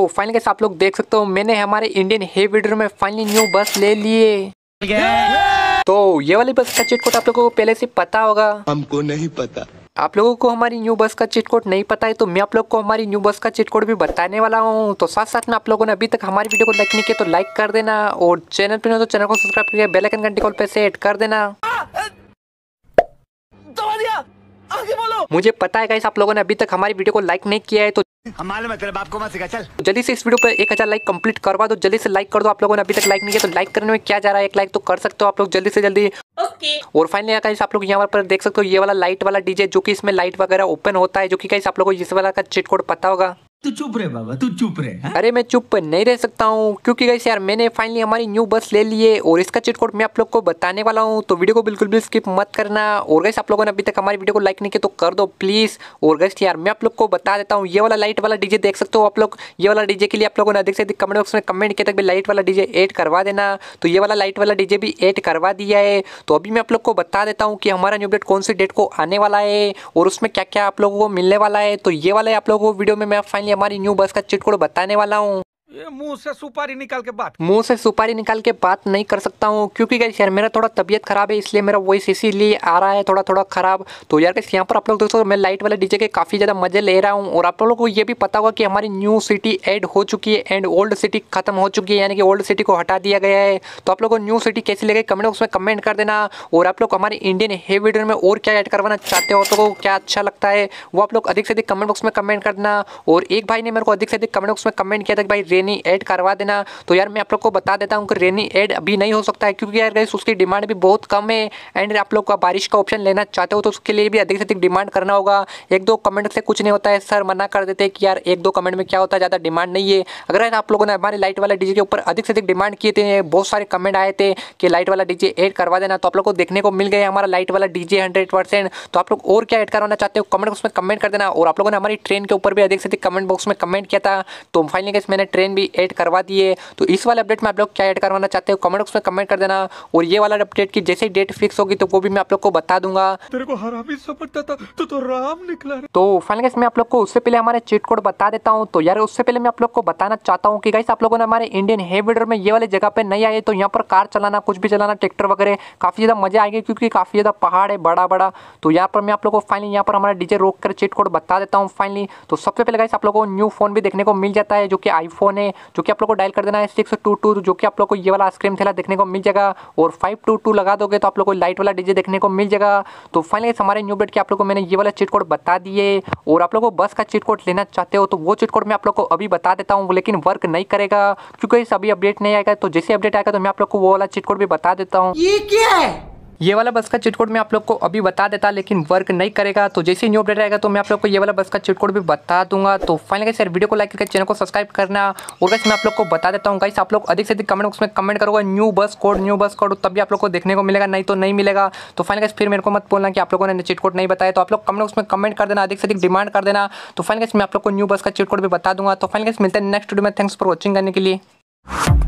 Finally guys आप लोग देख सकते हो मैंने हमारे इंडियन हेवी में फाइनली न्यू बस ले लिए। तो ये वाली बस का चीट कोड आप लोगों को पहले से पता होगा। हमको नहीं पता। आप लोगों को हमारी न्यू बस का चीट कोड नहीं पता है तो मैं आप लोग को हमारी न्यू बस का चीट कोड भी बताने वाला हूँ। तो साथ साथ में आप लोगों ने अभी तक हमारी वीडियो को लाइक नहीं किया तो लाइक कर देना और चैनल पे नहीं तो चैनल को सब्सक्राइब करके बेल आइकन घंटी कॉल पे सेट कर देना। आगे बोलो। मुझे पता है गाइस आप लोगों ने अभी तक हमारी वीडियो को लाइक नहीं किया है तो हमारे तेरे बाप को मत सिखा, चल जल्दी से इस वीडियो पे 1000 लाइक कंप्लीट करवा दो। जल्दी से लाइक कर दो। आप लोगों ने अभी तक लाइक नहीं किया तो लाइक करने में क्या जा रहा है, एक लाइक तो कर सकते हो आप लोग जल्दी से जल्दी। ओके। और फाइनली गाइस आप लोग यहाँ पर देख सकते हो ये वाला लाइट वाला डीजे जो कि इसमें लाइट वगैरह ओपन होता है, जो कि गाइस आप लोगों को इस वाला का चीट कोड पता होगा। तू चुप रहे बाबा, तू चुप रहे। अरे मैं चुप नहीं रह सकता हूँ क्योंकि गाइस यार मैंने फाइनली हमारी न्यू बस ले ली है और इसका चीट कोड मैं आप लोग को बताने वाला हूँ। तो वीडियो को बिल्कुल भी स्किप मत करना। और गाइस आप लोगों ने अभी तक हमारी वीडियो को लाइक नहीं किया तो कर दो प्लीज। और गाइस यार मैं आप लोग को बता देता हूँ ये वाला लाइट वाला डीजे देख सकते हो आप लोग। ये वाला डीजे के लिए आप लोगों ने अधिक से अधिक कमेंट बॉक्स में कमेंट किया तक भी लाइट वाला डीजे ऐड करवा देना। तो ये वाला लाइट वाला डीजे भी ऐड करवा दिया है। तो अभी मैं आप लोग को बता देता हूँ कि हमारा न्यू अपडेट कौन सी डेट को आने वाला है और उसमें क्या क्या आप लोगों को मिलने वाला है। तो ये वाला आप लोगों को वीडियो में मैं फाइनली हमारी न्यू बस का चीट कोड बताने वाला हूँ। ये मुंह से सुपारी निकाल के बात नहीं कर सकता हूँ क्योंकि गाइस यार मेरा थोड़ा तबीयत खराब है इसलिए मेरा वॉइस इसीलिए आ रहा है थोड़ा थोड़ा खराब। तो यार गाइस यहाँ पर आप लोग दोस्तों मैं लाइट वाले डीजे के काफ़ी ज़्यादा मजे ले रहा हूँ। और आप लोगों को ये भी पता होगा कि हमारी न्यू सिटी ऐड हो चुकी है एंड ओल्ड सिटी खत्म हो चुकी है, यानी कि ओल्ड सिटी को हटा दिया गया है। तो आप लोगों को न्यू सिटी कैसी लगे कमेंट बॉक्स में कमेंट कर देना। और आप लोग हमारे इंडियन हेवी में और क्या ऐड करवाना चाहते हो तो क्या अच्छा लगता है वो आप लोग अधिक से अधिक कमेंट बॉक्स में कमेंट कर देना। और एक भाई ने मेरे को अधिक से अधिक कमेंट बॉक्स में कमेंट किया था कि भाई रेनी ऐड करवा देना। तो यार मैं आप लोग को बता देता हूँ कि रेनी ऐड अभी नहीं हो सकता है क्योंकि यार गाइस उसकी डिमांड भी बहुत कम है एंड आप लोग का बारिश का ऑप्शन लेना चाहते हो तो उसके लिए भी अधिक से अधिक डिमांड करना होगा। एक दो कमेंट से कुछ नहीं होता है, सर मना कर देते हैं कि यार एक दो कमेंट में क्या होता है, ज़्यादा डिमांड नहीं है। अगर आप लोगों ने हमारे लाइट वाला डीजे के ऊपर अधिक से अधिक डिमांड किए थे, बहुत सारे कमेंट आए थे कि लाइट वाला डीजे ऐड करवा देना, तो आप लोग को देखने को मिल गया हमारा लाइट वाला डीजे 100%। तो आप लोग और क्या ऐड करवाना चाहते हो कमेंट बॉक्स में कमेंट कर देना। और आप लोगों ने हमारी ट्रेन के ऊपर भी अधिक से अधिक कमेंट बॉक्स में कमेंट किया था तो फाइनली गाइस मैंने ट्रेन भी ऐड करवा दी है। तो इस वाले अपडेट में आप लोग क्या ऐड करवाना चाहते हो कमेंट बॉक्स में कमेंट कर देना। और ये वाला अपडेट की जैसे डेट फिक्स होगी तो वो भी मैं आप लोग को बता दूंगा। तेरे को हरामी समझता था तो राम निकला। तो फाइनली गाइस मैं आप लोग को उससे पहले हमारे चीट कोड बता देता हूं। तो यार उससे पहले मैं आप लोग को बताना चाहता हूं कि गाइस आप लोगों ने हमारे इंडियन हेवी में ये वाले जगह पे नहीं आए तो यहाँ पर कार चलाना कुछ भी चलाना ट्रैक्टर वगैरह काफी ज्यादा मजा आएगी क्योंकि काफी ज्यादा पहाड़ है बड़ा बड़ा। तो यहाँ पर मैं आप लोग को फाइनली यहाँ पर हमारा डीजे रोक कर चीट कोड बता देता हूँ फाइनली। तो सबसे पहले गाइस आप लोगों को न्यू फोन भी देखने को मिल जाता है जो कि आईफोन है, जो कि आप लोग को डायल कर देना है 622 जो कि आप लोग को ये वाला आइसक्रीम थैला देखने को मिल जाएगा। और 522 लगा दोगे तो आप लोग को लाइट वाला डीजे देखने को मिल जाएगा। तो फाइनली हमारे न्यू अपडेट के आप लोग को मैंने ये वाला चीट कोड बता दिए। और आप लोग को बस का चीट कोड लेना चाहते हो तो वो चीट कोड मैं आप लोग को अभी बता देता हूँ लेकिन वर्क नहीं करेगा क्योंकि इस अभी अपडेट नहीं आएगा। तो जैसे अपडेट आएगा तो मैं आप लोग को वो वाला चीट कोड भी बता देता हूँ। ये क्या है? ये वाला बस का चीट कोड मैं आप लोग को अभी बता देता लेकिन वर्क नहीं करेगा। तो जैसे ही न्यू अपडेट आएगा तो मैं आप लोग को ये वाला बस का चीट कोड भी बता दूंगा। तो फाइनली गाइस यार वीडियो को लाइक करके चैनल को सब्सक्राइब करना। और गाइस मैं आप लोग को बता देता हूँ गाइस आप लोग अधिक से अधिक कमेंट बॉक्स में कमेंट करोगे न्यू बस कोड तभी आप लोग को देखने को मिलेगा, नहीं तो नहीं मिलेगा। तो फाइनली गाइस फिर मेरे को मत बोलना कि आप लोगों ने चीट कोड नहीं बताया। तो आप लोग कमेंट बॉक्स में कमेंट कर देना, अधिक से अधिक डिमांड कर देना। तो फाइनली गाइस मैं आप लोग को न्यू बस का चीट कोड भी बता दूंगा। तो फाइनली गाइस मिलते हैं नेक्स्ट वीडियो में। थैंक्स फॉर वॉचिंग करने के लिए।